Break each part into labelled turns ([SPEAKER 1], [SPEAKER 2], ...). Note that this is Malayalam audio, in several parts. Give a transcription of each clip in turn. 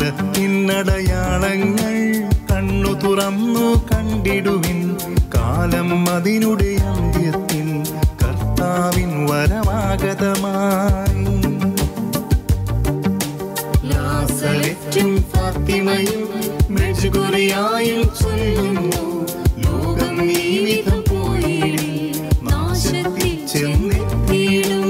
[SPEAKER 1] കാലത്തിനടയാളങ്ങൾ കണ്ണു തുറന്നു കണ്ടിടുവിൻ. കാലം അതിനുടെ അന്ത്യത്തിൽ കർത്താവിൻ വരമാഗതമായി. നാസറെത്തും ഫാത്തിമയും മെജ്ഗുറിയായും ചൊല്ലുന്നു, ലോകം ഈ വിധം പോയിടി നാശത്തിൽ ചെന്നെത്തിയിടും.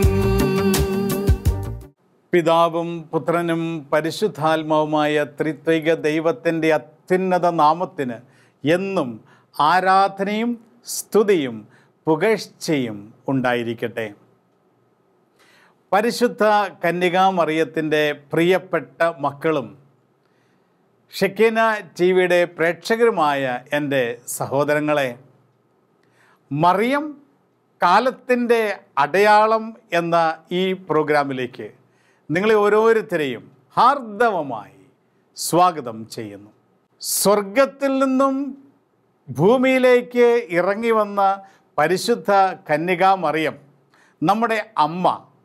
[SPEAKER 2] പിതാവും പുത്രനും പരിശുദ്ധാത്മാവുമായ ത്രിത്വൈക ദൈവത്തിൻ്റെ അത്യുന്നത നാമത്തിന് എന്നും ആരാധനയും സ്തുതിയും പുകഴ്ചയും ഉണ്ടായിരിക്കട്ടെ. പരിശുദ്ധ കന്യകാമറിയത്തിൻ്റെ പ്രിയപ്പെട്ട മക്കളും ഷെക്കീന ടി വിയുടെ പ്രേക്ഷകരുമായ എൻ്റെ സഹോദരങ്ങളെ, മറിയം കാലത്തിൻ്റെ അടയാളം എന്ന ഈ പ്രോഗ്രാമിലേക്ക് നിങ്ങളെ ഓരോരുത്തരെയും ഹാർദവമായി സ്വാഗതം ചെയ്യുന്നു. സ്വർഗത്തിൽ നിന്നും ഭൂമിയിലേക്ക് ഇറങ്ങി വന്ന പരിശുദ്ധ കന്യകാമറിയം, നമ്മുടെ അമ്മ,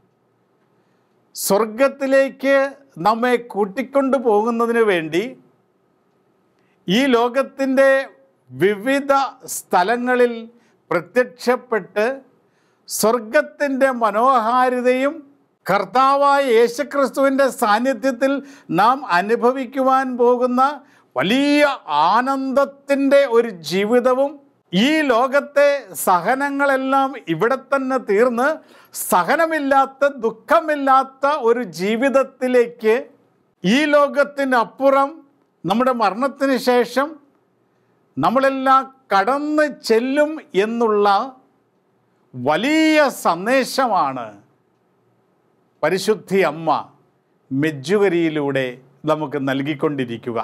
[SPEAKER 2] സ്വർഗത്തിലേക്ക് നമ്മെ കൂട്ടിക്കൊണ്ടു പോകുന്നതിന് വേണ്ടി ഈ ലോകത്തിൻ്റെ വിവിധ സ്ഥലങ്ങളിൽ പ്രത്യക്ഷപ്പെട്ട് സ്വർഗത്തിൻ്റെ മനോഹാരിതയും കർത്താവായ യേശുക്രിസ്തുവിൻ്റെ സാന്നിധ്യത്തിൽ നാം അനുഭവിക്കുവാൻ പോകുന്ന വലിയ ആനന്ദത്തിൻ്റെ ഒരു ജീവിതവും, ഈ ലോകത്തെ സഹനങ്ങളെല്ലാം ഇവിടെ തന്നെ തീർന്ന് സഹനമില്ലാത്ത ദുഃഖമില്ലാത്ത ഒരു ജീവിതത്തിലേക്ക്, ഈ ലോകത്തിനപ്പുറം നമ്മുടെ മരണത്തിന് ശേഷം നമ്മളെല്ലാം കടന്ന് ചെല്ലും എന്നുള്ള വലിയ സന്ദേശമാണ് പരിശുദ്ധി അമ്മ മെജ്ജുകരിയിലൂടെ നമുക്ക് നൽകിക്കൊണ്ടിരിക്കുക.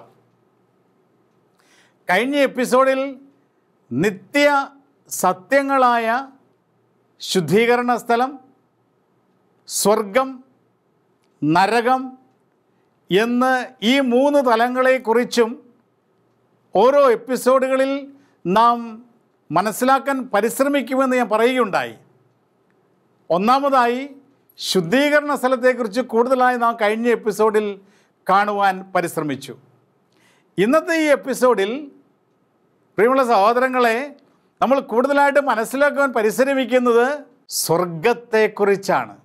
[SPEAKER 2] കഴിഞ്ഞ എപ്പിസോഡിൽ നിത്യ സത്യങ്ങളായ ശുദ്ധീകരണ സ്ഥലം, സ്വർഗം, നരകം എന്ന് ഈ 3 തലങ്ങളെക്കുറിച്ചും ഓരോ എപ്പിസോഡുകളിൽ നാം മനസ്സിലാക്കാൻ പരിശ്രമിക്കുമെന്ന് ഞാൻ പറയുകയുണ്ടായി. ഒന്നാമതായി ശുദ്ധീകരണ സ്ഥലത്തെക്കുറിച്ച് കൂടുതലായി നാം കഴിഞ്ഞ എപ്പിസോഡിൽ കാണുവാൻ പരിശ്രമിച്ചു. ഇന്നത്തെ ഈ എപ്പിസോഡിൽ പ്രിയമുള്ള സഹോദരങ്ങളെ, നമ്മൾ കൂടുതലായിട്ട് മനസ്സിലാക്കുവാൻ പരിശ്രമിക്കുന്നത് സ്വർഗത്തെക്കുറിച്ചാണ്.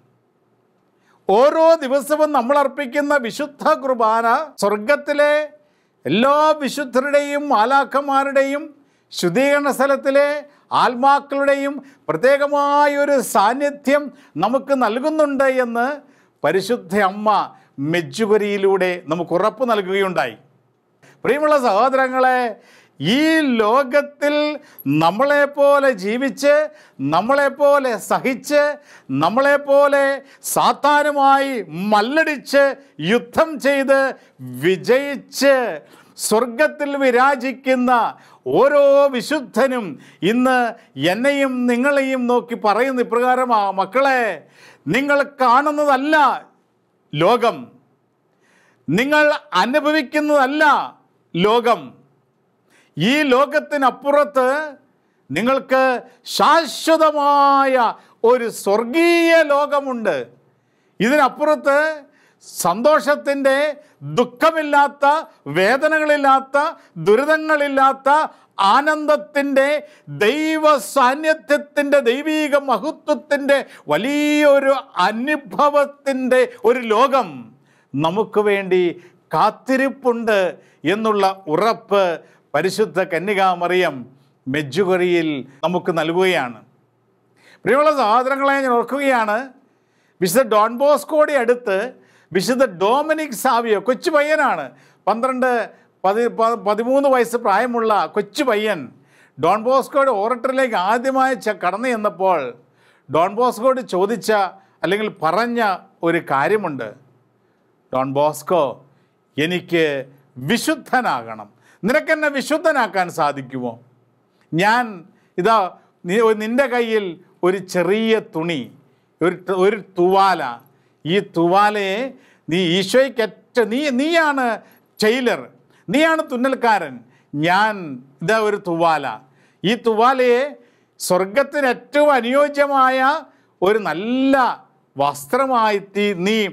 [SPEAKER 2] ഓരോ ദിവസവും നമ്മൾ അർപ്പിക്കുന്ന വിശുദ്ധ കുർബാന സ്വർഗത്തിലെ എല്ലാ വിശുദ്ധരുടെയും മാലാഖമാരുടെയും ശുദ്ധീകരണ സ്ഥലത്തിലെ ആത്മാക്കളുടെയും പ്രത്യേകമായൊരു സാന്നിധ്യം നമുക്ക് നൽകുന്നുണ്ട് എന്ന് പരിശുദ്ധ അമ്മ മെജ്ജുകരിയിലൂടെ നമുക്ക് ഉറപ്പ് നൽകുകയുണ്ടായി. പ്രിയമുള്ള സഹോദരങ്ങളെ, ഈ ലോകത്തിൽ നമ്മളെപ്പോലെ ജീവിച്ച്, നമ്മളെപ്പോലെ സഹിച്ച്, നമ്മളെപ്പോലെ സാത്താനുമായി മല്ലടിച്ച് യുദ്ധം ചെയ്ത് വിജയിച്ച് സ്വർഗത്തിൽ വിരാജിക്കുന്ന ഓരോ വിശുദ്ധനും ഇന്ന് എന്നെയും നിങ്ങളെയും നോക്കി പറയുന്ന ഇപ്രകാരമാ: മക്കളെ, നിങ്ങൾ കാണുന്നതല്ല ലോകം, നിങ്ങൾ അനുഭവിക്കുന്നതല്ല ലോകം. ഈ ലോകത്തിനപ്പുറത്ത് നിങ്ങൾക്ക് ശാശ്വതമായ ഒരു സ്വർഗീയ ലോകമുണ്ട്. ഇതിനപ്പുറത്ത് സന്തോഷത്തിൻ്റെ, ദുഃഖമില്ലാത്ത, വേദനകളില്ലാത്ത, ദുരിതങ്ങളില്ലാത്ത, ആനന്ദത്തിൻ്റെ, ദൈവ സാന്നിധ്യത്തിൻ്റെ, ദൈവീക മഹത്വത്തിൻ്റെ വലിയൊരു അനുഭവത്തിൻ്റെ ഒരു ലോകം നമുക്ക് വേണ്ടി കാത്തിരിപ്പുണ്ട് എന്നുള്ള ഉറപ്പ് പരിശുദ്ധ കന്യകാമറിയം മെജ്ജുകരിയിൽ നമുക്ക് നൽകുകയാണ്. പ്രിയമുള്ള സഹോദരങ്ങളെ, ഞാൻ ഓർക്കുകയാണ്, വിശുദ്ധ ഡോൺ ബോസ്കോയുടെ അടുത്ത് വിശുദ്ധ ഡൊമിനിക് സാവിയോ, കൊച്ചു പയ്യനാണ്, 13 വയസ്സ് പ്രായമുള്ള കൊച്ചു പയ്യൻ, ഡോൺ ബോസ്കോയുടെ ഓറട്ടറിലേക്ക് ആദ്യമായി കടന്നു ചെന്നപ്പോൾ ഡോൺ ബോസ്കോയോട് ചോദിച്ച അല്ലെങ്കിൽ പറഞ്ഞ ഒരു കാര്യമുണ്ട്: ഡോൺ ബോസ്കോ, എനിക്ക് വിശുദ്ധനാകണം. നിനക്കെന്നെ വിശുദ്ധനാക്കാൻ സാധിക്കുമോ? ഞാൻ ഇതാ നിൻ്റെ കയ്യിൽ ഒരു ചെറിയ തുണി, ഒരു തുവാല, ഈ തുവാലയെ നീ ഈശോയ്ക്ക് നീയാണ് ടൈലർ, നീയാണ് തുന്നൽക്കാരൻ, ഞാൻ ഇതാ ഒരു തുവാല, ഈ തുവാലയെ സ്വർഗത്തിന് ഏറ്റവും അനുയോജ്യമായ ഒരു നല്ല വസ്ത്രമായി നീ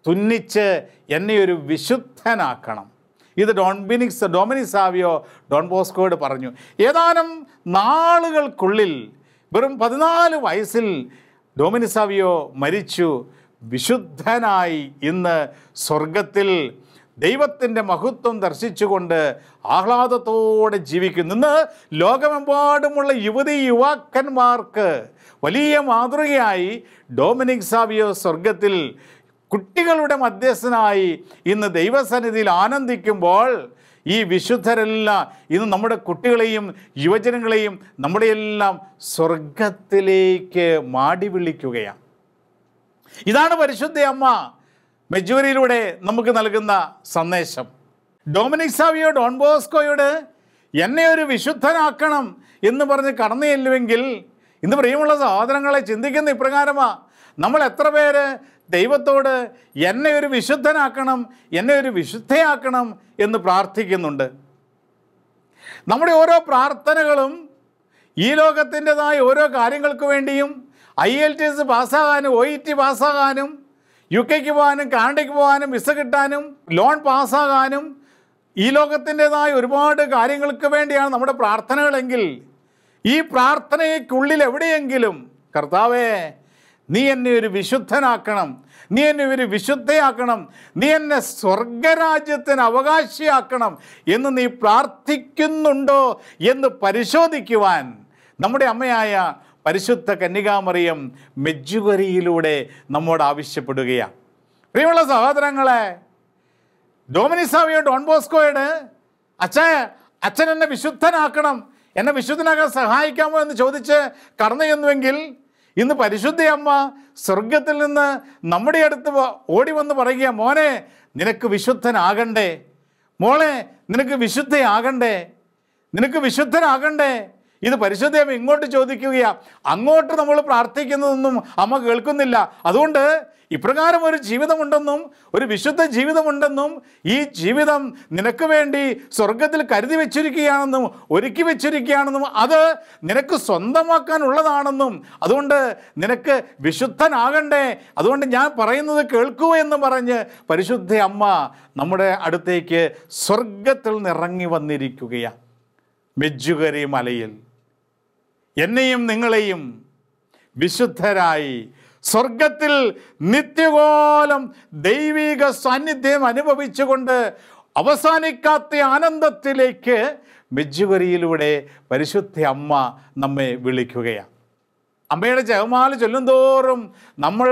[SPEAKER 2] തുന്നിച്ച് എന്നെ ഒരു വിശുദ്ധനാക്കണം. ഇത് ഡൊമിനിക് സാവിയോ ഡോൺ ബോസ്കോയോട് പറഞ്ഞു. ഏതാനും നാളുകൾക്കുള്ളിൽ വെറും 14 വയസ്സിൽ ഡൊമിനിക് സാവിയോ മരിച്ചു. വിശുദ്ധനായി ഇന്ന് സ്വർഗത്തിൽ ദൈവത്തിൻ്റെ മഹത്വം ദർശിച്ചുകൊണ്ട് ആഹ്ലാദത്തോടെ ജീവിക്കുന്നു. ഇന്ന് ലോകമെമ്പാടുമുള്ള യുവാക്കന്മാർക്ക് വലിയ മാതൃകയായി ഡൊമിനിക് സാവിയോ സ്വർഗത്തിൽ കുട്ടികളുടെ മധ്യസ്ഥനായി ഇന്ന് ദൈവസന്നിധിയിൽ ആനന്ദിക്കുമ്പോൾ ഈ വിശുദ്ധരെല്ലാം ഇന്ന് നമ്മുടെ കുട്ടികളെയും യുവജനങ്ങളെയും നമ്മുടെയെല്ലാം സ്വർഗത്തിലേക്ക് മാടി വിളിക്കുകയാണ്. ഇതാണ് പരിശുദ്ധ അമ്മ മെജൂരിയിലൂടെ നമുക്ക് നൽകുന്ന സന്ദേശം. ഡൊമിനിക് സാവിയോ ഡോൺ ബോസ്കോയോട് എന്നെ ഒരു വിശുദ്ധനാക്കണം എന്ന് പറഞ്ഞ് കടന്നു ചെല്ലുമെങ്കിൽ ഇന്ന് പ്രിയമുള്ള സഹോദരങ്ങളെ ചിന്തിക്കുന്ന ഇപ്രകാരമാണ്. നമ്മൾ എത്ര പേര് ദൈവത്തോട് എന്നെ ഒരു വിശുദ്ധനാക്കണം, എന്നെ ഒരു വിശുദ്ധയാക്കണം എന്ന് പ്രാർത്ഥിക്കുന്നുണ്ട്? നമ്മുടെ ഓരോ പ്രാർത്ഥനകളും ഈ ലോകത്തിൻ്റെതായ ഓരോ കാര്യങ്ങൾക്ക് വേണ്ടിയും IELTS പാസ്സാകാനും OET പാസ്സാകാനും UK പോകാനും കാനഡയ്ക്ക് പോകാനും വിസ കിട്ടാനും ലോൺ പാസ്സാകാനും ഈ ലോകത്തിൻ്റെതായ ഒരുപാട് കാര്യങ്ങൾക്ക് വേണ്ടിയാണ് നമ്മുടെ പ്രാർത്ഥനകളെങ്കിൽ ഈ പ്രാർത്ഥനയ്ക്കുള്ളിൽ എവിടെയെങ്കിലും കർത്താവേ നീ എന്നെ ഒരു വിശുദ്ധനാക്കണം, നീ എന്നെ ഒരു വിശുദ്ധയാക്കണം, നീ എന്നെ സ്വർഗരാജ്യത്തിന് അവകാശിയാക്കണം എന്ന് നീ പ്രാർത്ഥിക്കുന്നുണ്ടോ എന്ന് പരിശോധിക്കുവാൻ നമ്മുടെ അമ്മയായ പരിശുദ്ധ കന്യകാമറിയം മെജുഗരിയിലൂടെ നമ്മോട് ആവശ്യപ്പെടുകയാണ്. പ്രിയമുള്ള സഹോദരങ്ങളെ, ഡൊമിനിക് സാവിയോ ഡോൺ ബോസ്കോയോട് അച്ഛൻ എന്നെ വിശുദ്ധനാക്കണം, എന്നെ വിശുദ്ധനാക്കാൻ സഹായിക്കാമോ എന്ന് ചോദിച്ച് കടന്നു ചെന്നുവെങ്കിൽ ഇന്ന് പരിശുദ്ധ അമ്മ സ്വർഗത്തിൽ നിന്ന് നമ്മുടെ അടുത്ത് ഓടി വന്ന് പറയുക, മോനെ നിനക്ക് വിശുദ്ധനാകണ്ടേ, മോളെ നിനക്ക് വിശുദ്ധയാകണ്ടേ, നിനക്ക് വിശുദ്ധനാകണ്ടേ. ഇത് പരിശുദ്ധ അമ്മ ഇങ്ങോട്ട് ചോദിക്കുകയാണ്. അങ്ങോട്ട് നമ്മൾ പ്രാർത്ഥിക്കുന്നതൊന്നും അമ്മ കേൾക്കുന്നില്ല. അതുകൊണ്ട് ഇപ്രകാരം ഒരു ജീവിതമുണ്ടെന്നും ഒരു വിശുദ്ധ ജീവിതമുണ്ടെന്നും ഈ ജീവിതം നിനക്ക് വേണ്ടി സ്വർഗത്തിൽ കരുതി വെച്ചിരിക്കുകയാണെന്നും ഒരുക്കി വെച്ചിരിക്കുകയാണെന്നും അത് നിനക്ക് സ്വന്തമാക്കാനുള്ളതാണെന്നും അതുകൊണ്ട് നിനക്ക് വിശുദ്ധനാകണ്ടേ, അതുകൊണ്ട് ഞാൻ പറയുന്നത് കേൾക്കൂ എന്ന് പറഞ്ഞ് പരിശുദ്ധ അമ്മ നമ്മുടെ അടുത്തേക്ക് സ്വർഗത്തിൽ നിറങ്ങി വന്നിരിക്കുകയാണ്. മെജുഗരി മലയിൽ എന്നെയും നിങ്ങളെയും വിശുദ്ധരായി സ്വർഗത്തിൽ നിത്യകാലം ദൈവിക സാന്നിധ്യം അനുഭവിച്ചുകൊണ്ട് അവസാനിക്കാത്ത ആനന്ദത്തിലേക്ക് മെജുഗരിയിലൂടെ പരിശുദ്ധ അമ്മ നമ്മെ വിളിക്കുകയാണ്. അമ്മയുടെ ജപമാല ചൊല്ലുന്തോറും നമ്മൾ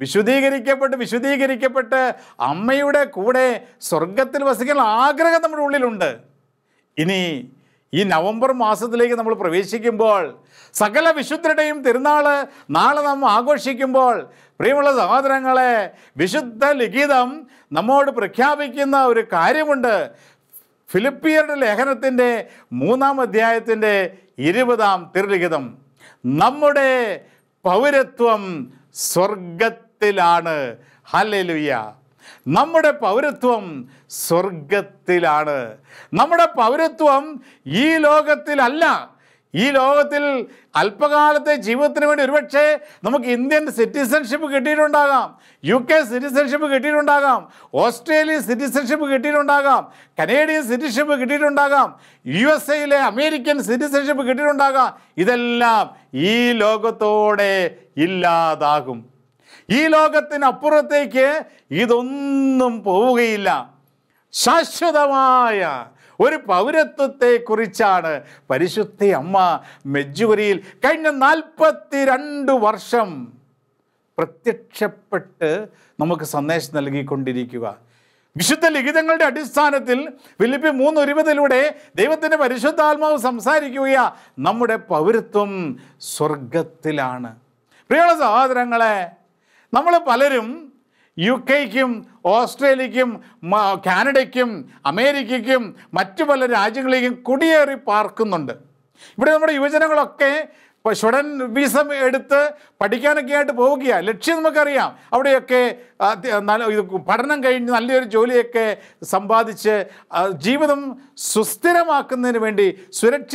[SPEAKER 2] വിശുദ്ധീകരിക്കപ്പെട്ട് അമ്മയുടെ കൂടെ സ്വർഗത്തിൽ വസിക്കാൻ ആഗ്രഹം നമ്മുടെ ഉള്ളിലുണ്ട്. ഇനി ഈ നവംബർ മാസത്തിലേക്ക് നമ്മൾ പ്രവേശിക്കുമ്പോൾ സകല വിശുദ്ധരുടെയും തിരുനാള് നാളെ നാം ആഘോഷിക്കുമ്പോൾ പ്രിയമുള്ള സഹോദരങ്ങളെ, വിശുദ്ധ ലിഖിതം നമ്മോട് പ്രഖ്യാപിക്കുന്ന ഒരു കാര്യമുണ്ട്. ഫിലിപ്പിയരുടെ ലേഖനത്തിൻ്റെ 3-ാം അധ്യായത്തിൻ്റെ 20-ാം തിരുലിഖിതം, നമ്മുടെ പൗരത്വം സ്വർഗത്തിലാണ്. ഹല്ലേലൂയ. നമ്മുടെ പൗരത്വം സ്വർഗത്തിലാണ്. നമ്മുടെ പൗരത്വം ഈ ലോകത്തിലല്ല. ഈ ലോകത്തിൽ അല്പകാലത്തെ ജീവിതത്തിന് വേണ്ടി ഒരുപക്ഷെ നമുക്ക് ഇന്ത്യൻ സിറ്റിസൺഷിപ്പ് കിട്ടിയിട്ടുണ്ടാകാം, UK സിറ്റിസൺഷിപ്പ് കിട്ടിയിട്ടുണ്ടാകാം, ഓസ്ട്രേലിയൻ സിറ്റിസൺഷിപ്പ് കിട്ടിയിട്ടുണ്ടാകാം, കനേഡിയൻ സിറ്റിസൺഷിപ്പ് കിട്ടിയിട്ടുണ്ടാകാം, USA അമേരിക്കൻ സിറ്റിസൺഷിപ്പ് കിട്ടിയിട്ടുണ്ടാകാം. ഇതെല്ലാം ഈ ലോകത്തോടെ ഇല്ലാതാകും. ഈ ലോകത്തിനപ്പുറത്തേക്ക് ഇതൊന്നും പോവുകയില്ല. ശാശ്വതമായ ഒരു പൗരത്വത്തെക്കുറിച്ചാണ് പരിശുദ്ധ അമ്മ മെജുഗരിയിൽ കഴിഞ്ഞ 42 വർഷം പ്രത്യക്ഷപ്പെട്ട് നമുക്ക് സന്ദേശം നൽകിക്കൊണ്ടിരിക്കുക. വിശുദ്ധ ലിഖിതങ്ങളുടെ അടിസ്ഥാനത്തിൽ ഫിലിപ്പി 3:20 ദൈവത്തിൻ്റെ പരിശുദ്ധാത്മാവ് സംസാരിക്കുകയാ, നമ്മുടെ പൗരത്വം സ്വർഗത്തിലാണ്. പ്രിയമുള്ള സഹോദരങ്ങളെ, നമ്മൾ പലരും UK-ക്കും ഓസ്ട്രേലിയയ്ക്കും കാനഡയ്ക്കും അമേരിക്കയ്ക്കും മറ്റു പല രാജ്യങ്ങളിലേക്കും കുടിയേറി പാർക്കുന്നുണ്ട്. ഇവിടെ നമ്മുടെ യുവജനങ്ങളൊക്കെ സ്റ്റുഡൻറ് വിസ എടുത്ത് പഠിക്കാനൊക്കെ ആയിട്ട് പോവുകയാണ്. ലക്ഷ്യം നമുക്കറിയാം. അവിടെയൊക്കെ പഠനം കഴിഞ്ഞ് നല്ലൊരു ജോലിയൊക്കെ സമ്പാദിച്ച് ജീവിതം സുസ്ഥിരമാക്കുന്നതിന് വേണ്ടി,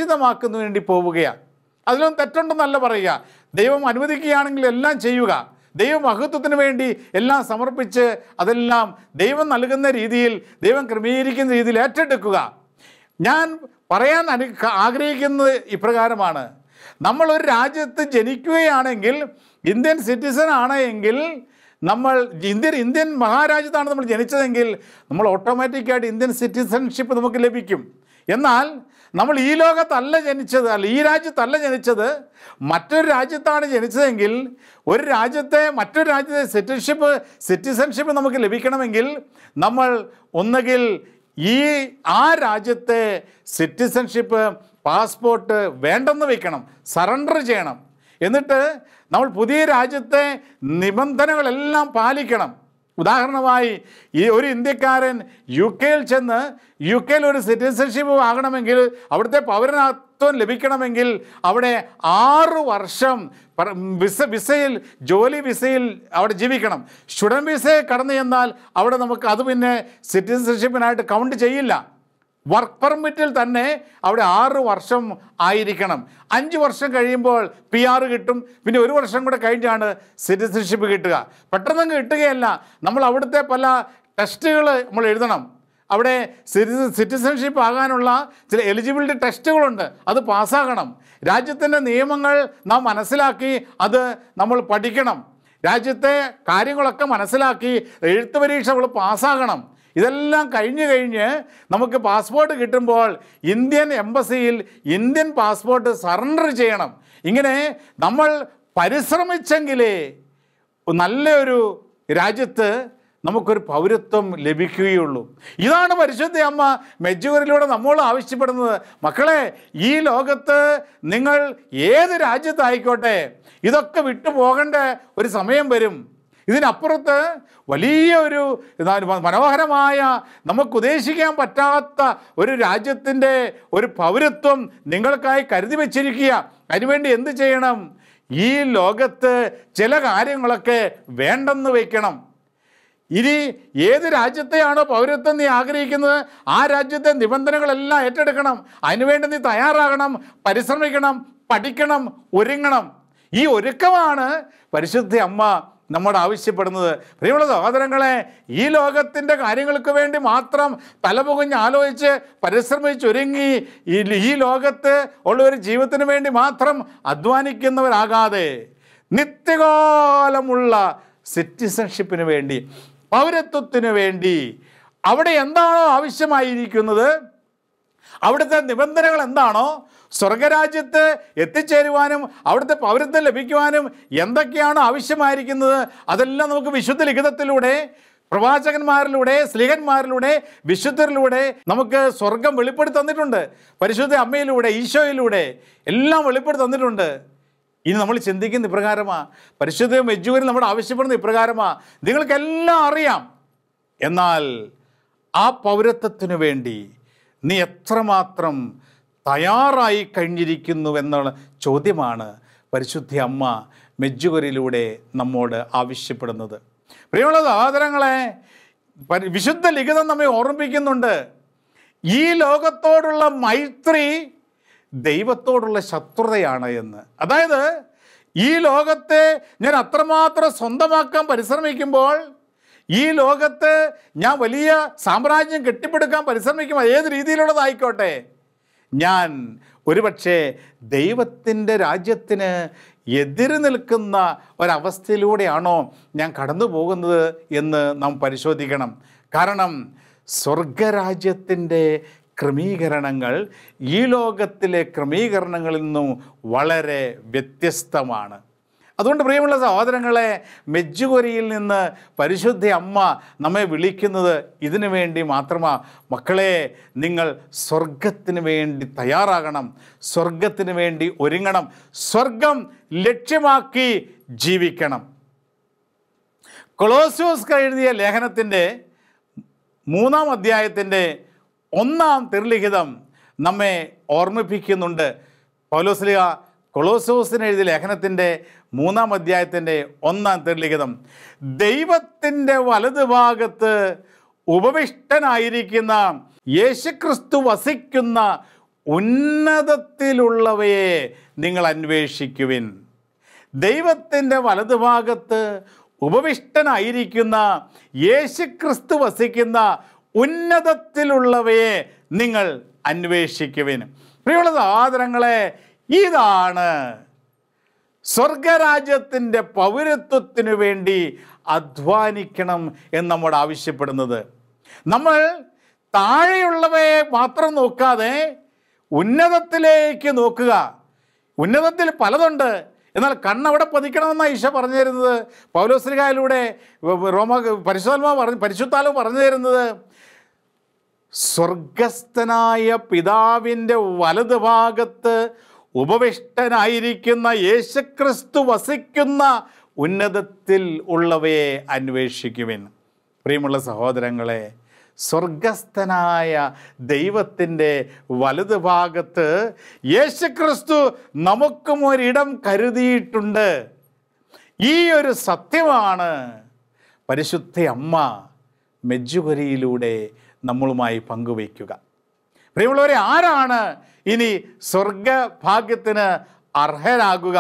[SPEAKER 2] സുരക്ഷിതമാക്കുന്നതിന് വേണ്ടി പോവുകയാണ്. അതിലൊന്നും തെറ്റുണ്ടെന്നല്ല പറയുക. ദൈവം അനുവദിക്കുകയാണെങ്കിൽ എല്ലാം ചെയ്യുക. ദൈവമഹത്വത്തിന് വേണ്ടി എല്ലാം സമർപ്പിച്ച് അതെല്ലാം ദൈവം നൽകുന്ന രീതിയിൽ, ദൈവം ക്രമീകരിക്കുന്ന രീതിയിൽ ഏറ്റെടുക്കുക. ഞാൻ പറയാൻ ആഗ്രഹിക്കുന്നത് ഇപ്രകാരമാണ്. നമ്മളൊരു രാജ്യത്ത് ജനിക്കുകയാണെങ്കിൽ, ഇന്ത്യൻ സിറ്റിസൺ ആണ് എങ്കിൽ, നമ്മൾ ഇന്ത്യൻ മഹാരാജ്യത്താണ് നമ്മൾ ജനിച്ചതെങ്കിൽ നമ്മൾ ഓട്ടോമാറ്റിക്കായിട്ട് ഇന്ത്യൻ സിറ്റിസൺഷിപ്പ് നമുക്ക് ലഭിക്കും. എന്നാൽ നമ്മൾ ഈ ലോകത്തല്ല ജനിച്ചത്, ഈ രാജ്യത്തല്ല ജനിച്ചത്, മറ്റൊരു രാജ്യത്താണ് ജനിച്ചതെങ്കിൽ മറ്റൊരു രാജ്യത്തെ സിറ്റിസൺഷിപ്പ് നമുക്ക് ലഭിക്കണമെങ്കിൽ നമ്മൾ ഒന്നുകിൽ ആ രാജ്യത്തെ സിറ്റിസൺഷിപ്പ് പാസ്പോർട്ട് വേണ്ടെന്ന് വയ്ക്കണം, സറണ്ടർ ചെയ്യണം. എന്നിട്ട് നമ്മൾ പുതിയ രാജ്യത്തെ നിബന്ധനകളെല്ലാം പാലിക്കണം. ഉദാഹരണമായി, ഒരു ഇന്ത്യക്കാരൻ UK ചെന്ന് UK ഒരു സിറ്റിസൺഷിപ്പ് ആകണമെങ്കിൽ, അവിടുത്തെ പൗരത്വം ലഭിക്കണമെങ്കിൽ അവിടെ 6 വർഷം ജോലി വിസയിൽ അവിടെ ജീവിക്കണം. സ്റ്റുഡൻറ് വിസയെ കടന്നു ചെന്നാൽ അവിടെ നമുക്ക് അത് പിന്നെ സിറ്റിസൺഷിപ്പിനായിട്ട് കൗണ്ട് ചെയ്യില്ല. വർക്ക് പെർമിറ്റിൽ തന്നെ അവിടെ 6 വർഷം ആയിരിക്കണം. 5 വർഷം കഴിയുമ്പോൾ PR കിട്ടും. പിന്നെ 1 വർഷം കൂടെ കഴിഞ്ഞാണ് സിറ്റിസൺഷിപ്പ് കിട്ടുക. പെട്ടെന്ന് കിട്ടുകയല്ല. നമ്മൾ അവിടുത്തെ പല ടെസ്റ്റുകൾ നമ്മൾ എഴുതണം. അവിടെ സിറ്റിസൺഷിപ്പ് ആകാനുള്ള ചില എലിജിബിലിറ്റി ടെസ്റ്റുകളുണ്ട്, അത് പാസ്സാകണം. രാജ്യത്തിൻ്റെ നിയമങ്ങൾ നാം മനസ്സിലാക്കി അത് നമ്മൾ പഠിക്കണം. രാജ്യത്തെ കാര്യങ്ങളൊക്കെ മനസ്സിലാക്കി എഴുത്ത് പരീക്ഷ നമ്മൾ പാസ്സാകണം. ഇതെല്ലാം കഴിഞ്ഞ് നമുക്ക് പാസ്പോർട്ട് കിട്ടുമ്പോൾ ഇന്ത്യൻ എംബസിയിൽ ഇന്ത്യൻ പാസ്പോർട്ട് സറണ്ടർ ചെയ്യണം. ഇങ്ങനെ നമ്മൾ പരിശ്രമിച്ചെങ്കിലേ നല്ലൊരു രാജ്യത്ത് നമുക്കൊരു പൗരത്വം ലഭിക്കുകയുള്ളൂ. ഇതാണ് പരിശുദ്ധ അമ്മ മെഡ്ജുഗറിലൂടെ നമ്മൾ ആവശ്യപ്പെടുന്നത്. മക്കളെ, ഈ ലോകത്ത് നിങ്ങൾ ഏത് രാജ്യത്തായിക്കോട്ടെ, ഇതൊക്കെ വിട്ടു പോകേണ്ട ഒരു സമയം വരും. ഇതിനപ്പുറത്ത് വലിയ ഒരു മനോഹരമായ, നമുക്ക് ഉദ്ദേശിക്കാൻ പറ്റാത്ത ഒരു രാജ്യത്തിൻ്റെ ഒരു പൗരത്വം നിങ്ങൾക്കായി കരുതി വച്ചിരിക്കുക. അതിനുവേണ്ടി എന്ത് ചെയ്യണം? ഈ ലോകത്ത് ചില കാര്യങ്ങളൊക്കെ വേണ്ടെന്ന് വയ്ക്കണം. ഇനി ഏത് രാജ്യത്തെയാണോ പൗരത്വം നീ ആഗ്രഹിക്കുന്നത്, ആ രാജ്യത്തെ നിബന്ധനകളെല്ലാം ഏറ്റെടുക്കണം. അതിനുവേണ്ടി നീ തയ്യാറാകണം, പരിശ്രമിക്കണം, പഠിക്കണം, ഒരുങ്ങണം. ഈ ഒരുക്കമാണ് പരിശുദ്ധ അമ്മ നമ്മോട് ആവശ്യപ്പെടുന്നത്. പ്രിയമുള്ള സഹോദരങ്ങളെ, ഈ ലോകത്തിൻ്റെ കാര്യങ്ങൾക്ക് വേണ്ടി മാത്രം തലപുകഞ്ഞ് ആലോചിച്ച് പരിശ്രമിച്ചൊരുങ്ങി ഈ ലോകത്ത് ഉള്ള ഒരു ജീവിതത്തിന് വേണ്ടി മാത്രം അധ്വാനിക്കുന്നവരാകാതെ നിത്യകാലമുള്ള സിറ്റിസൺഷിപ്പിന് വേണ്ടി, പൗരത്വത്തിന് വേണ്ടി, അവിടെ എന്താണോ ആവശ്യമായിരിക്കുന്നത്, അവിടുത്തെ നിബന്ധനകൾ എന്താണോ, സ്വർഗരാജ്യത്ത് എത്തിച്ചേരുവാനും അവിടുത്തെ പൗരത്വം ലഭിക്കുവാനും എന്തൊക്കെയാണ് ആവശ്യമായിരിക്കുന്നത്, അതെല്ലാം നമുക്ക് വിശുദ്ധ ലിഖിതത്തിലൂടെ, പ്രവാചകന്മാരിലൂടെ, സ്ലീഹന്മാരിലൂടെ, വിശുദ്ധരിലൂടെ നമുക്ക് സ്വർഗം വെളിപ്പെടുത്തി തന്നിട്ടുണ്ട്. പരിശുദ്ധ അമ്മയിലൂടെ, ഈശോയിലൂടെ എല്ലാം വെളിപ്പെടുത്തി തന്നിട്ടുണ്ട്. ഇനി നമ്മൾ ചിന്തിക്കുന്ന ഇപ്രകാരമാണ്, പരിശുദ്ധ മെഡ്ജുഗറിൽ നമ്മൾ ആവശ്യപ്പെടുന്ന ഇപ്രകാരമാണ്. നിങ്ങൾക്കെല്ലാം അറിയാം, എന്നാൽ ആ പൗരത്വത്തിനു വേണ്ടി നീ എത്രമാത്രം തയ്യാറായി കഴിഞ്ഞിരിക്കുന്നു എന്നുള്ള ചോദ്യമാണ് പരിശുദ്ധ അമ്മ മെഡ്ജുഗറിലൂടെ നമ്മോട് ആവശ്യപ്പെടുന്നത്. പ്രിയമുള്ള സഹോദരങ്ങളെ, വിശുദ്ധ ലിഖിതം നമ്മെ ഓർമ്മിപ്പിക്കുന്നുണ്ട്, ഈ ലോകത്തോടുള്ള മൈത്രി ദൈവത്തോടുള്ള ശത്രുതയാണ് എന്ന്. അതായത് ഈ ലോകത്തെ ഞാൻ അത്രമാത്രം സ്വന്തമാക്കാൻ പരിശ്രമിക്കുമ്പോൾ, ഈ ലോകത്ത് ഞാൻ വലിയ സാമ്രാജ്യം കെട്ടിപ്പടുക്കാൻ പരിശ്രമിക്കുമ്പോൾ, ഏത് രീതിയിലുള്ളതായിക്കോട്ടെ, ഞാൻ ഒരുപക്ഷെ ദൈവത്തിൻ്റെ രാജ്യത്തിന് എതിര് നിൽക്കുന്ന ഒരവസ്ഥയിലൂടെയാണോ ഞാൻ കടന്നു പോകുന്നത് എന്ന് നാം പരിശോധിക്കണം. കാരണം സ്വർഗരാജ്യത്തിൻ്റെ ക്രമീകരണങ്ങൾ ഈ ലോകത്തിലെ ക്രമീകരണങ്ങളിൽ നിന്നും വളരെ വ്യത്യസ്തമാണ്. അതുകൊണ്ട് പ്രിയമുള്ള സഹോദരങ്ങളെ, മെഡ്ജുഗറിയിൽ നിന്ന് പരിശുദ്ധ അമ്മ നമ്മെ വിളിക്കുന്നത് ഇതിനു വേണ്ടി മാത്രമാണ്. മക്കളെ, നിങ്ങൾ സ്വർഗത്തിന് വേണ്ടി തയ്യാറാകണം, സ്വർഗത്തിന് വേണ്ടി ഒരുങ്ങണം, സ്വർഗം ലക്ഷ്യമാക്കി ജീവിക്കണം. കൊളോസ്യോസ് എഴുതിയ ലേഖനത്തിൻ്റെ 3-ാം അധ്യായത്തിൻ്റെ 1-ാം തിരുലിഖിതം നമ്മെ ഓർമ്മിപ്പിക്കുന്നുണ്ട്. പൗലോസ്ലീഹ കൊളോസ്യോസിന് എഴുതിയ ലേഖനത്തിൻ്റെ 3-ാം അധ്യായത്തിൻ്റെ 1-ാം തിരുലിഖിതം, ദൈവത്തിൻ്റെ വലതുഭാഗത്ത് ഉപവിഷ്ടനായിരിക്കുന്ന യേശുക്രിസ്തു വസിക്കുന്ന ഉന്നതത്തിലുള്ളവയെ നിങ്ങൾ അന്വേഷിക്കുവിൻ. ദൈവത്തിൻ്റെ വലതുഭാഗത്ത് ഉപവിഷ്ടനായിരിക്കുന്ന യേശുക്രിസ്തു വസിക്കുന്ന ഉന്നതത്തിലുള്ളവയെ നിങ്ങൾ അന്വേഷിക്കുവിൻ. പ്രിയമുള്ള സഹോദരങ്ങളെ, ഇതാണ് സ്വർഗരാജ്യത്തിൻ്റെ പൗരത്വത്തിനു വേണ്ടി അധ്വാനിക്കണം എന്ന് നമ്മോട് ആവശ്യപ്പെടുന്നത്. നമ്മൾ താഴെയുള്ളവയെ മാത്രം നോക്കാതെ ഉന്നതത്തിലേക്ക് നോക്കുക. ഉന്നതത്തിൽ പലതുണ്ട്, എന്നാൽ കണ്ണവിടെ പതിക്കണമെന്നാണ് ഈശോ പറഞ്ഞു തരുന്നത്. പൗലോസ്ലീഹായിലൂടെ പരിശുദ്ധാത്മാവ് പറഞ്ഞു തരുന്നത് സ്വർഗസ്ഥനായ പിതാവിൻ്റെ വലതുഭാഗത്ത് ഉപവിഷ്ടനായിരിക്കുന്ന യേശുക്രിസ്തു വസിക്കുന്ന ഉന്നതത്തിൽ ഉള്ളവയെ അന്വേഷിക്കുവിൻ. പ്രിയമുള്ള സഹോദരങ്ങളെ, സ്വർഗസ്ഥനായ ദൈവത്തിൻ്റെ വലതുഭാഗത്ത് യേശുക്രിസ്തു നമുക്കും ഒരിടം കരുതിയിട്ടുണ്ട്. ഈ ഒരു സത്യമാണ് പരിശുദ്ധ അമ്മ മെജ്ജുഗരിയിലൂടെ നമ്മളുമായി പങ്കുവയ്ക്കുക. പ്രിയമുള്ളവരെ, ആരാണ് ഇനി സ്വർഗഭാഗ്യത്തിന് അർഹരാകുക?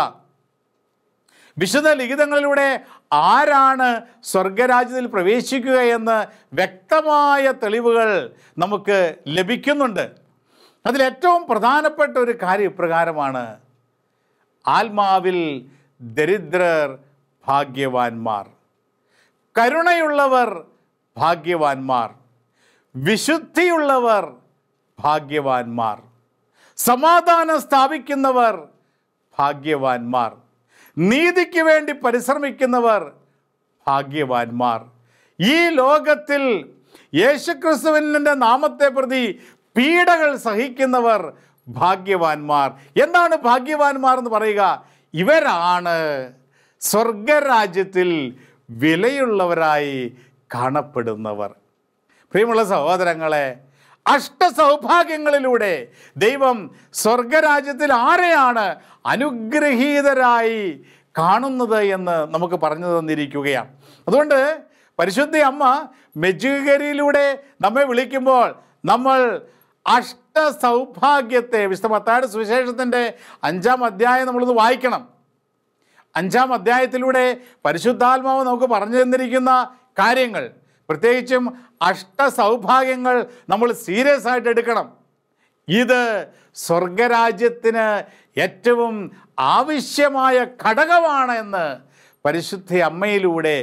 [SPEAKER 2] വിശുദ്ധ ലിഖിതങ്ങളിലൂടെ ആരാണ് സ്വർഗരാജ്യത്തിൽ പ്രവേശിക്കുക എന്ന് വ്യക്തമായ തെളിവുകൾ നമുക്ക് ലഭിക്കുന്നുണ്ട്. അതിലേറ്റവും പ്രധാനപ്പെട്ട ഒരു കാര്യം ഇപ്രകാരമാണ്: ആത്മാവിൽ ദരിദ്രർ ഭാഗ്യവാന്മാർ, കരുണയുള്ളവർ ഭാഗ്യവാന്മാർ, വിശുദ്ധിയുള്ളവർ ഭാഗ്യവാന്മാർ, സമാധാനം സ്ഥാപിക്കുന്നവർ ഭാഗ്യവാന്മാർ, നീതിക്ക് വേണ്ടി പരിശ്രമിക്കുന്നവർ ഭാഗ്യവാന്മാർ, ഈ ലോകത്തിൽ യേശുക്രിസ്തുവിൻ്റെ നാമത്തെ പ്രതി പീഡകൾ സഹിക്കുന്നവർ ഭാഗ്യവാന്മാർ. എന്താണ് ഭാഗ്യവാന്മാർ എന്ന് പറയുക? ഇവരാണ് സ്വർഗരാജ്യത്തിൽ വിലയുള്ളവരായി കാണപ്പെടുന്നവർ. പ്രിയമുള്ള സഹോദരങ്ങളെ, അഷ്ടസൗഭാഗ്യങ്ങളിലൂടെ ദൈവം സ്വർഗരാജ്യത്തിൽ ആരെയാണ് അനുഗ്രഹീതരായി കാണുന്നത് എന്ന് നമുക്ക് പറഞ്ഞു തന്നിരിക്കുകയാണ്. അതുകൊണ്ട് പരിശുദ്ധ അമ്മ മെജ്ജുഗരിയിലൂടെ നമ്മെ വിളിക്കുമ്പോൾ നമ്മൾ അഷ്ടസൗഭാഗ്യത്തെ, വിശുദ്ധ മത്തായിയുടെ സുവിശേഷത്തിൻ്റെ 5-ാം അധ്യായം നമ്മളൊന്ന് വായിക്കണം. 5-ാം അധ്യായത്തിലൂടെ പരിശുദ്ധാത്മാവ് നമുക്ക് പറഞ്ഞു തന്നിരിക്കുന്ന കാര്യങ്ങൾ, പ്രത്യേകിച്ചും അഷ്ടസൗഭാഗ്യങ്ങൾ നമ്മൾ സീരിയസ് ആയിട്ട് എടുക്കണം. ഇത് സ്വർഗരാജ്യത്തിന് ഏറ്റവും ആവശ്യമായ ഘടകമാണ് എന്ന് പരിശുദ്ധ അമ്മയിലൂടെ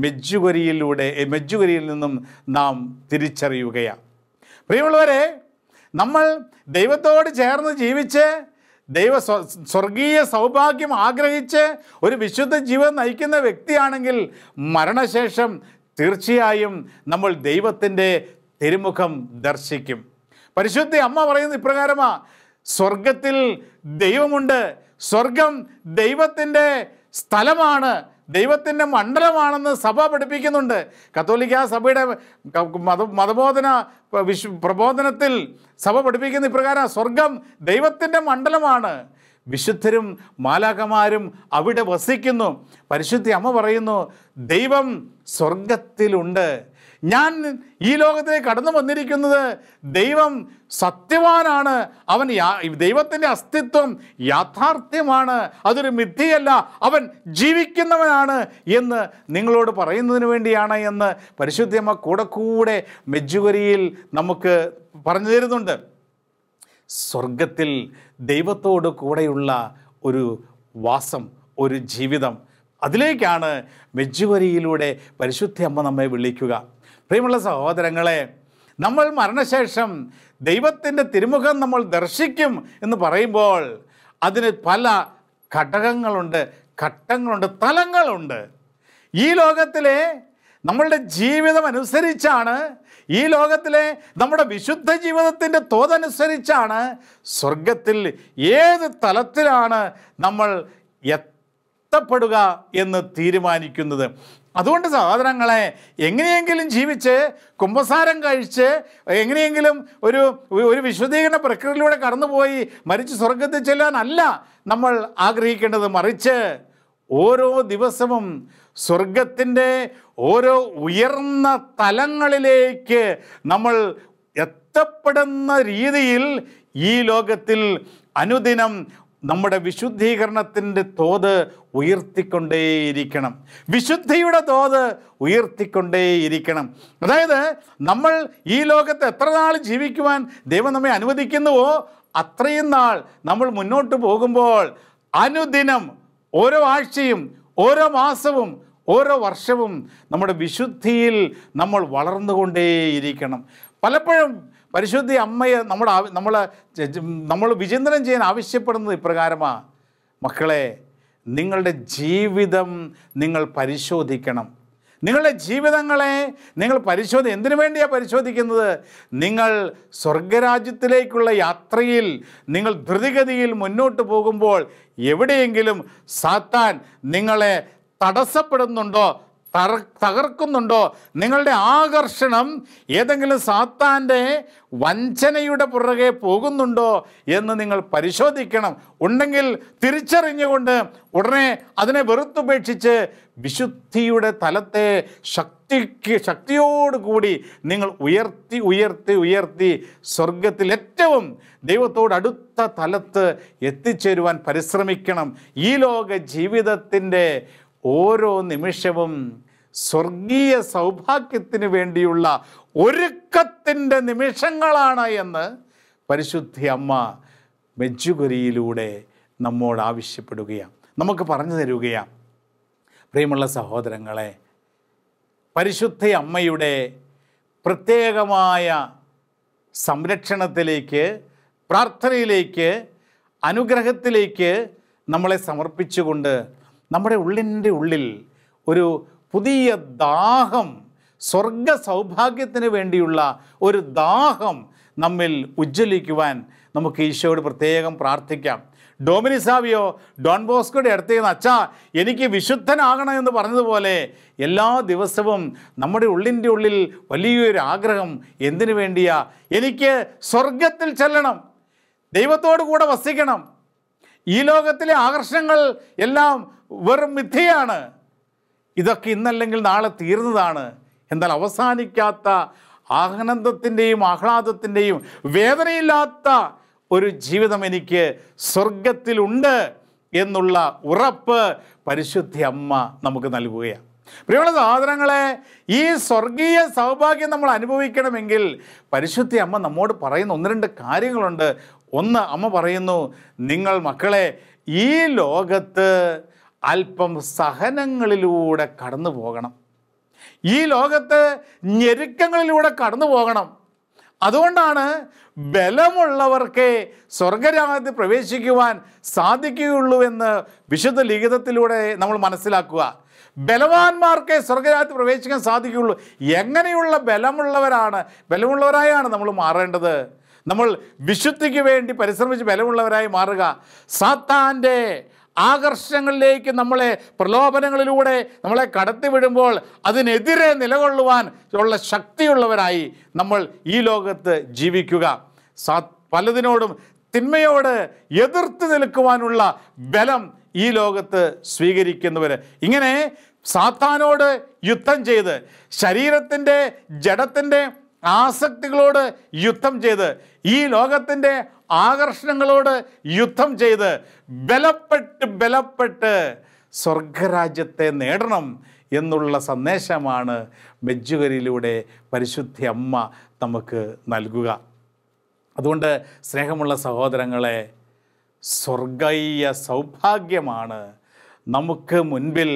[SPEAKER 2] മെജ്ജുഗരിയിൽ നിന്നും നാം തിരിച്ചറിയുകയാണ്. പ്രിയമുള്ളവരെ, നമ്മൾ ദൈവത്തോട് ചേർന്ന് ജീവിച്ച് സ്വർഗീയ സൗഭാഗ്യം ആഗ്രഹിച്ച് ഒരു വിശുദ്ധ ജീവിതം നയിക്കുന്ന വ്യക്തിയാണെങ്കിൽ മരണശേഷം തീർച്ചയായും നമ്മൾ ദൈവത്തിൻ്റെ തിരുമുഖം ദർശിക്കും. പരിശുദ്ധ അമ്മ പറയുന്നത് ഇപ്രകാരമാണ്: സ്വർഗത്തിൽ ദൈവമുണ്ട്, സ്വർഗം ദൈവത്തിൻ്റെ സ്ഥലമാണ്, ദൈവത്തിൻ്റെ മണ്ഡലമാണെന്ന് സഭ പഠിപ്പിക്കുന്നുണ്ട്. കത്തോലിക്ക സഭയുടെ മതബോധന പ്രബോധനത്തിൽ സഭ പഠിപ്പിക്കുന്ന ഇപ്രകാരം: സ്വർഗം ദൈവത്തിൻ്റെ മണ്ഡലമാണ്, വിശുദ്ധരും മാലാഖമാരും അവിടെ വസിക്കുന്നു. പരിശുദ്ധ അമ്മ പറയുന്നു, ദൈവം സ്വർഗത്തിലുണ്ട്. ഞാൻ ഈ ലോകത്തേക്ക് കടന്നു വന്നിരിക്കുന്നത് ദൈവം സത്യവാനാണ്, അവൻ ദൈവത്തിൻ്റെ അസ്തിത്വം യാഥാർത്ഥ്യമാണ്, അതൊരു മിഥ്യയല്ല, അവൻ ജീവിക്കുന്നവനാണ് എന്ന് നിങ്ങളോട് പറയുന്നതിന് വേണ്ടിയാണ് എന്ന് പരിശുദ്ധയമ്മ കൂടെ മെജ്ജുഗരിയിൽ നമുക്ക് പറഞ്ഞു തരുന്നുണ്ട്. സ്വർഗത്തിൽ ദൈവത്തോട് കൂടെയുള്ള ഒരു വാസം, ഒരു ജീവിതം, അതിലേക്കാണ് മെജ്ജുഗരിയിലൂടെ പരിശുദ്ധ അമ്മ നമ്മെ വിളിക്കുക. പ്രിയമുള്ള സഹോദരങ്ങളെ, നമ്മൾ മരണശേഷം ദൈവത്തിൻ്റെ തിരുമുഖം നമ്മൾ ദർശിക്കും എന്ന് പറയുമ്പോൾ അതിന് പല ഘടകങ്ങളുണ്ട്, ഘട്ടങ്ങളുണ്ട്, തലങ്ങളുണ്ട്. ഈ ലോകത്തിലെ നമ്മളുടെ ജീവിതം അനുസരിച്ചാണ്, ഈ ലോകത്തിലെ നമ്മുടെ വിശുദ്ധ ജീവിതത്തിൻ്റെ തോതനുസരിച്ചാണ് സ്വർഗത്തിൽ ഏത് തലത്തിലാണ് നമ്മൾ എത്തപ്പെടുക എന്ന് തീരുമാനിക്കുന്നത്. അതുകൊണ്ട് സഹോദരങ്ങളെ, എങ്ങനെയെങ്കിലും ജീവിച്ച് കുമ്പസാരം കഴിച്ച് എങ്ങനെയെങ്കിലും ഒരു വിശുദ്ധീകരണ പ്രക്രിയയിലൂടെ കടന്നുപോയി മരിച്ച് സ്വർഗത്തിൽ ചെല്ലാനല്ല നമ്മൾ ആഗ്രഹിക്കേണ്ടത്. മറിച്ച് ഓരോ ദിവസവും സ്വർഗത്തിൻ്റെ ഓരോ ഉയർന്ന തലങ്ങളിലേക്ക് നമ്മൾ എത്തപ്പെടുന്ന രീതിയിൽ ഈ ലോകത്തിൽ അനുദിനം നമ്മുടെ വിശുദ്ധീകരണത്തിൻ്റെ തോത് ഉയർത്തിക്കൊണ്ടേയിരിക്കണം. വിശുദ്ധിയുടെ തോത് ഉയർത്തിക്കൊണ്ടേയിരിക്കണം. അതായത് നമ്മൾ ഈ ലോകത്ത് എത്ര നാൾ ജീവിക്കുവാൻ ദൈവം നമ്മെ അനുവദിക്കുന്നുവോ അത്രയും നാൾ നമ്മൾ മുന്നോട്ട് പോകുമ്പോൾ അനുദിനം ഓരോ ആഴ്ചയും ഓരോ മാസവും ഓരോ വർഷവും നമ്മുടെ വിശുദ്ധിയിൽ നമ്മൾ വളർന്നുകൊണ്ടേയിരിക്കണം. പലപ്പോഴും പരിശുദ്ധി അമ്മയെ നമ്മൾ വിചിന്തനം ചെയ്യാൻ ആവശ്യപ്പെടുന്നത് ഇപ്രകാരമാണ്: മക്കളെ, നിങ്ങളുടെ ജീവിതം നിങ്ങൾ പരിശോധിക്കണം. നിങ്ങളുടെ ജീവിതങ്ങളെ നിങ്ങൾ എന്തിനു വേണ്ടിയാണ് പരിശോധിക്കുന്നത്? നിങ്ങൾ സ്വർഗരാജ്യത്തിലേക്കുള്ള യാത്രയിൽ നിങ്ങൾ ധൃതിഗതിയിൽ മുന്നോട്ട് പോകുമ്പോൾ എവിടെയെങ്കിലും സാത്താൻ നിങ്ങളെ തടസ്സപ്പെടുന്നുണ്ടോ, തകർക്കുന്നുണ്ടോ? നിങ്ങളുടെ ആകർഷണം ഏതെങ്കിലും സാത്താൻ്റെ വഞ്ചനയുടെ പുറകെ പോകുന്നുണ്ടോ എന്ന് നിങ്ങൾ പരിശോധിക്കണം. ഉണ്ടെങ്കിൽ തിരിച്ചറിഞ്ഞുകൊണ്ട് ഉടനെ അതിനെ വെറുത്തുപേക്ഷിച്ച് വിശുദ്ധിയുടെ തലത്തെ ശക്തിയോടുകൂടി നിങ്ങൾ ഉയർത്തി സ്വർഗത്തിൽ ഏറ്റവും ദൈവത്തോടടുത്ത തലത്ത് എത്തിച്ചേരുവാൻ പരിശ്രമിക്കണം. ഈ ലോക ജീവിതത്തിൻ്റെ ഓരോ നിമിഷവും സ്വർഗീയ സൗഭാഗ്യത്തിന് വേണ്ടിയുള്ള ഒരുക്കത്തിൻ്റെ നിമിഷങ്ങളാണ് എന്ന് പരിശുദ്ധി അമ്മ മെഡ്ജുഗൊരിയിലൂടെ നമ്മോട് ആവശ്യപ്പെടുകയാണ്, നമുക്ക് പറഞ്ഞു തരികയാണ്. പ്രിയമുള്ള സഹോദരങ്ങളെ, പരിശുദ്ധ അമ്മയുടെ പ്രത്യേകമായ സംരക്ഷണത്തിലേക്ക്, പ്രാർത്ഥനയിലേക്ക്, അനുഗ്രഹത്തിലേക്ക് നമ്മളെ സമർപ്പിച്ചുകൊണ്ട് നമ്മുടെ ഉള്ളിൻ്റെ ഉള്ളിൽ ഒരു പുതിയ ദാഹം, സ്വർഗ സൗഭാഗ്യത്തിന് വേണ്ടിയുള്ള ഒരു ദാഹം നമ്മിൽ ഉജ്ജ്വലിക്കുവാൻ നമുക്ക് ഈശോയോട് പ്രത്യേകം പ്രാർത്ഥിക്കാം. ഡോമിനിസാവിയോ ഡോൺ ബോസ്കോയുടെ അടുത്ത് നിന്ന് അച്ഛാ എനിക്ക് വിശുദ്ധനാകണമെന്ന് പറഞ്ഞതുപോലെ എല്ലാ ദിവസവും നമ്മുടെ ഉള്ളിൻ്റെ ഉള്ളിൽ വലിയൊരു ആഗ്രഹം എന്തിനു വേണ്ടിയാ? എനിക്ക് സ്വർഗത്തിൽ ചെല്ലണം, ദൈവത്തോടു കൂടെ വസിക്കണം. ഈ ലോകത്തിലെ ആകർഷണങ്ങൾ എല്ലാം വെറും മിഥ്യയാണ്. ഇതൊക്കെ ഇന്നല്ലെങ്കിൽ നാളെ തീർന്നതാണ്. എന്നാൽ അവസാനിക്കാത്ത ആനന്ദത്തിൻ്റെയും ആഹ്ലാദത്തിൻ്റെയും വേദനയില്ലാത്ത ഒരു ജീവിതം എനിക്ക് സ്വർഗത്തിലുണ്ട് എന്നുള്ള ഉറപ്പ് പരിശുദ്ധ അമ്മ നമുക്ക് നൽകുകയാണ്. പ്രിയമുള്ള സഹോദരങ്ങളെ, ഈ സ്വർഗീയ സൗഭാഗ്യം നമ്മൾ അനുഭവിക്കണമെങ്കിൽ പരിശുദ്ധ അമ്മ നമ്മോട് പറയുന്ന ഒന്ന് രണ്ട് കാര്യങ്ങളുണ്ട്. ഒന്ന്, അമ്മ പറയുന്നു, നിങ്ങൾ മക്കളെ ഈ ലോകത്ത് അല്പം സഹനങ്ങളിലൂടെ കടന്നു പോകണം, ഈ ലോകത്ത് ഞെരുക്കങ്ങളിലൂടെ കടന്നു പോകണം. അതുകൊണ്ടാണ് ബലമുള്ളവർക്ക് സ്വർഗരാജ്യത്തിൽ പ്രവേശിക്കുവാൻ സാധിക്കുകയുള്ളൂ എന്ന് വിശുദ്ധ ലിഖിതത്തിലൂടെ നമ്മൾ മനസ്സിലാക്കുക. ബലവാന്മാർക്ക് സ്വർഗരാജ്യത്തിൽ പ്രവേശിക്കാൻ സാധിക്കുകയുള്ളൂ. എങ്ങനെയുള്ള ബലമുള്ളവരായാണ് നമ്മൾ മാറേണ്ടത്? നമ്മൾ വിശുദ്ധിക്ക് വേണ്ടി പരിശ്രമിച്ച് ബലമുള്ളവരായി മാറുക. സാത്താൻ്റെ ആകർഷണങ്ങളിലേക്ക് നമ്മളെ പ്രലോഭനങ്ങളിലൂടെ നമ്മളെ കടത്തിവിടുമ്പോൾ അതിനെതിരെ നിലകൊള്ളുവാൻ ഉള്ള ശക്തിയുള്ളവരായി നമ്മൾ ഈ ലോകത്ത് ജീവിക്കുക. പലതിനോടും തിന്മയോട് എതിർത്ത് നിൽക്കുവാനുള്ള ബലം ഈ ലോകത്ത് സ്വീകരിക്കുന്നവർ, ഇങ്ങനെ സാത്താനോട് യുദ്ധം ചെയ്ത്, ശരീരത്തിൻ്റെ ജഡത്തിൻ്റെ ആസക്തികളോട് യുദ്ധം ചെയ്ത്, ഈ ലോകത്തിൻ്റെ ആകർഷണങ്ങളോട് യുദ്ധം ചെയ്ത് ബലപ്പെട്ട് സ്വർഗരാജ്യത്തെ നേടണം എന്നുള്ള സന്ദേശമാണ് മെഡ്ജുഗൊരിയിലൂടെ പരിശുദ്ധ അമ്മ നമുക്ക് നൽകുക. അതുകൊണ്ട് സ്നേഹമുള്ള സഹോദരങ്ങളെ, സ്വർഗീയ സൗഭാഗ്യമാണ് നമുക്ക് മുൻപിൽ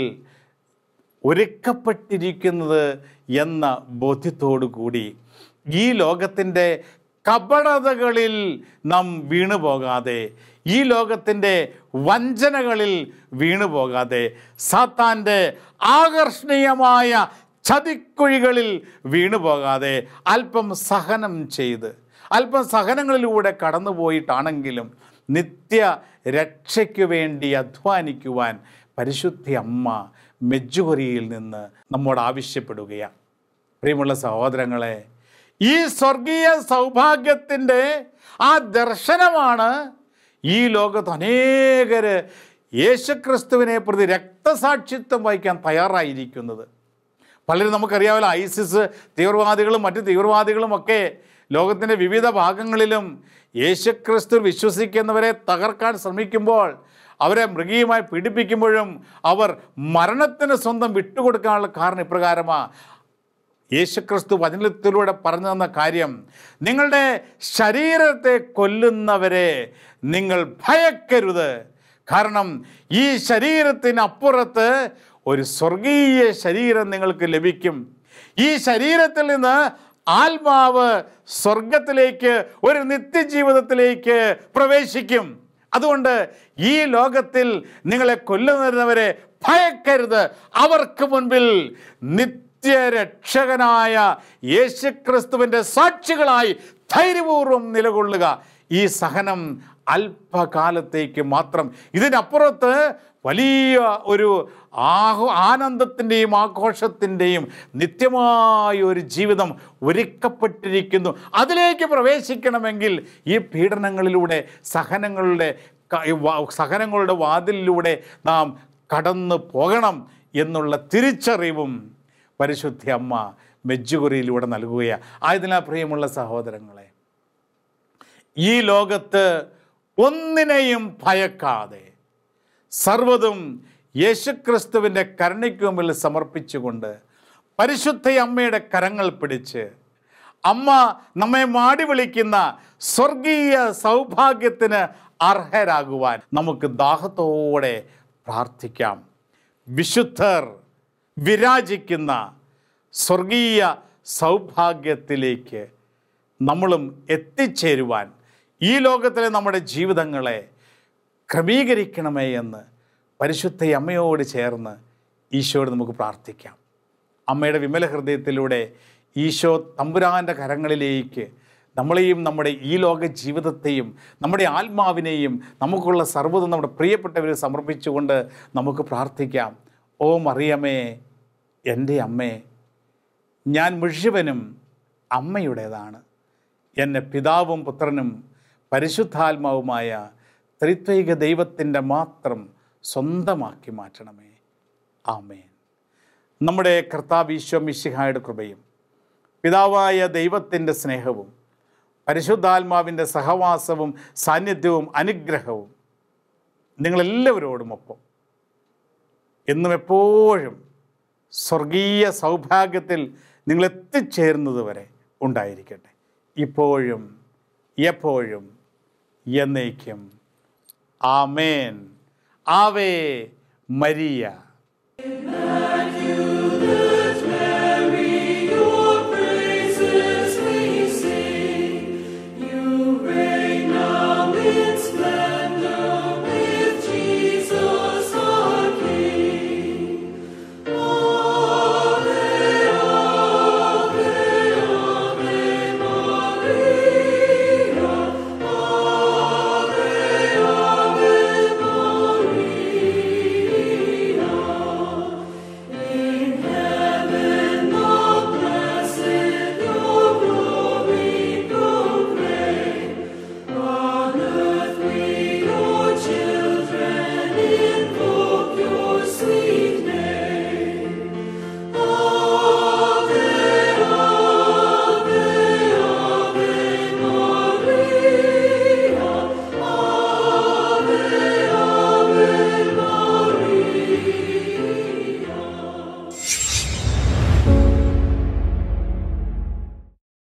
[SPEAKER 2] ഒരുക്കപ്പെട്ടിരിക്കുന്നത് എന്ന ബോധ്യത്തോടു കൂടി ഈ ലോകത്തിൻ്റെ കപടതകളിൽ നാം വീണുപോകാതെ, ഈ ലോകത്തിൻ്റെ വഞ്ചനകളിൽ വീണുപോകാതെ, സാത്താൻ്റെ ആകർഷണീയമായ ചതിക്കുഴികളിൽ വീണുപോകാതെ അല്പം സഹനം ചെയ്ത്, അല്പം സഹനങ്ങളിലൂടെ കടന്നുപോയിട്ടാണെങ്കിലും നിത്യ രക്ഷയ്ക്ക് വേണ്ടി അധ്വാനിക്കുവാൻ പരിശുദ്ധ അമ്മ മെഡ്ജുഗൊരിയിൽ നിന്ന് നമ്മോട് ആവശ്യപ്പെടുകയാണ്. പ്രിയമുള്ള സഹോദരങ്ങളെ, ഈ സ്വർഗീയ സൗഭാഗ്യത്തിൻ്റെ ആ ദർശനമാണ് ഈ ലോകത്ത് അനേകർ യേശുക്രിസ്തുവിനെ പ്രതി രക്തസാക്ഷിത്വം വഹിക്കാൻ തയ്യാറായിരിക്കുന്നത്. പലരും നമുക്കറിയാമല്ലോ, ഐസിസ് തീവ്രവാദികളും മറ്റ് തീവ്രവാദികളുമൊക്കെ ലോകത്തിൻ്റെ വിവിധ ഭാഗങ്ങളിലും യേശുക്രിസ്തു വിശ്വസിക്കുന്നവരെ തകർക്കാൻ ശ്രമിക്കുമ്പോൾ, അവരെ മൃഗീയമായി പീഡിപ്പിക്കുമ്പോഴും അവർ മരണത്തിന് സ്വന്തം വിട്ടുകൊടുക്കാനുള്ള കാരണം ഇപ്രകാരമാണ്. യേശുക്രിസ്തു വചനത്തിലൂടെ പറഞ്ഞു തന്ന കാര്യം, നിങ്ങളുടെ ശരീരത്തെ കൊല്ലുന്നവരെ നിങ്ങൾ ഭയക്കരുത്. കാരണം ഈ ശരീരത്തിനപ്പുറത്ത് ഒരു സ്വർഗീയ ശരീരം നിങ്ങൾക്ക് ലഭിക്കും. ഈ ശരീരത്തിൽ നിന്ന് ആത്മാവ് സ്വർഗത്തിലേക്ക്, ഒരു നിത്യജീവിതത്തിലേക്ക് പ്രവേശിക്കും. അതുകൊണ്ട് ഈ ലോകത്തിൽ നിങ്ങളെ കൊല്ലുന്നവരെ ഭയക്കരുത്. അവർക്ക് മുൻപിൽ നിത്യരക്ഷകനായ യേശുക്രിസ്തുവിൻ്റെ സാക്ഷികളായി ധൈര്യപൂർവ്വം നിലകൊള്ളുക. ഈ സഹനം അല്പകാലത്തേക്ക് മാത്രം. ഇതിനപ്പുറത്ത് വലിയ ഒരു ആനന്ദത്തിൻ്റെയും ആഘോഷത്തിൻ്റെയും നിത്യമായ ഒരു ജീവിതം ഒരുക്കപ്പെട്ടിരിക്കുന്നു. അതിലേക്ക് പ്രവേശിക്കണമെങ്കിൽ ഈ പീഡനങ്ങളിലൂടെ, സഹനങ്ങളുടെ വാതിലിലൂടെ നാം കടന്നു പോകണം എന്നുള്ള തിരിച്ചറിവും പരിശുദ്ധ അമ്മ മെഡ്ജുഗൊരിയിലൂടെ നൽകുകയാണ്. ആയതിനാൽ പ്രിയമുള്ള സഹോദരങ്ങളെ, ഈ ലോകത്ത് ഒന്നിനെയും ഭയക്കാതെ സർവ്വതും യേശുക്രിസ്തുവിൻ്റെ കരുണയ്ക്ക് മുമ്പിൽ സമർപ്പിച്ചുകൊണ്ട് പരിശുദ്ധ അമ്മയുടെ കരങ്ങൾ പിടിച്ച് അമ്മ നമ്മെ മാടി വിളിക്കുന്ന സ്വർഗീയ സൗഭാഗ്യത്തിന് അർഹരാകുവാൻ നമുക്ക് ദാഹത്തോടെ പ്രാർത്ഥിക്കാം. വിശുദ്ധർ വിരാജിക്കുന്ന സ്വർഗീയ സൗഭാഗ്യത്തിലേക്ക് നമ്മളും എത്തിച്ചേരുവാൻ ഈ ലോകത്തിലെ നമ്മുടെ ജീവിതങ്ങളെ ക്രമീകരിക്കണമേ എന്ന് പരിശുദ്ധ അമ്മയോട് ചേർന്ന് ഈശോയോട് നമുക്ക് പ്രാർത്ഥിക്കാം. അമ്മയുടെ വിമല ഹൃദയത്തിലൂടെ ഈശോ തമ്പുരാൻ്റെ കരങ്ങളിലേക്ക് നമ്മളെയും നമ്മുടെ ഈ ലോക ജീവിതത്തെയും നമ്മുടെ ആത്മാവിനെയും നമുക്കുള്ള സർവ്വതും നമ്മുടെ പ്രിയപ്പെട്ടവരെ സമർപ്പിച്ചുകൊണ്ട് നമുക്ക് പ്രാർത്ഥിക്കാം. ഓ മറിയമേ, എൻ്റെ അമ്മേ, ഞാൻ മുഴുവനും അമ്മയുടേതാണ്. എന്നെ പിതാവും പുത്രനും പരിശുദ്ധാത്മാവുമായ ത്രിത്വൈക ദൈവത്തിൻ്റെ മാത്രം സ്വന്തമാക്കി മാറ്റണമേ. ആമേൻ. നമ്മുടെ കർത്താവ് ഈശോ മിശിഹായുടെ കൃപയും പിതാവായ ദൈവത്തിൻ്റെ സ്നേഹവും പരിശുദ്ധാത്മാവിൻ്റെ സഹവാസവും സാന്നിധ്യവും അനുഗ്രഹവും നിങ്ങളെല്ലാവരോടുമൊപ്പം എന്നും എപ്പോഴും സ്വർഗീയ സൗഭാഗ്യത്തിൽ നിങ്ങളെത്തിച്ചേരുന്നത് വരെ ഉണ്ടായിരിക്കട്ടെ. ഇപ്പോഴും എപ്പോഴും എന്നേക്കും. ആമേൻ. Ave Maria.